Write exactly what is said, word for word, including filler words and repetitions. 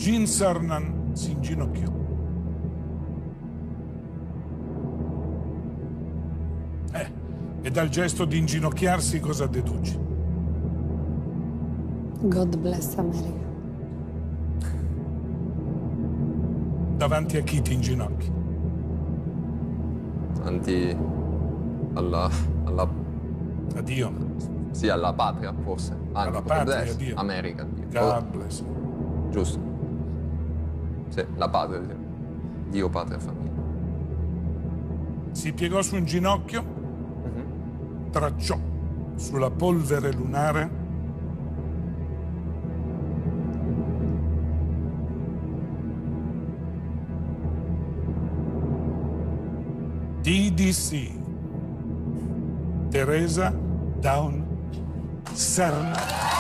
Gene Cernan si inginocchiò. Eh, e dal gesto di inginocchiarsi cosa deduci? God bless America. Davanti a chi ti inginocchi? Davanti alla... alla... A Dio. Sì, alla patria, forse. Anche Alla potrebbe patria, essere. Dio. America, Dio. God bless. Giusto. Sì, la patria. Sì. Dio, patria, famiglia. Si piegò su un ginocchio, Mm-hmm. tracciò sulla polvere lunare T D C, Teresa Down Cernan.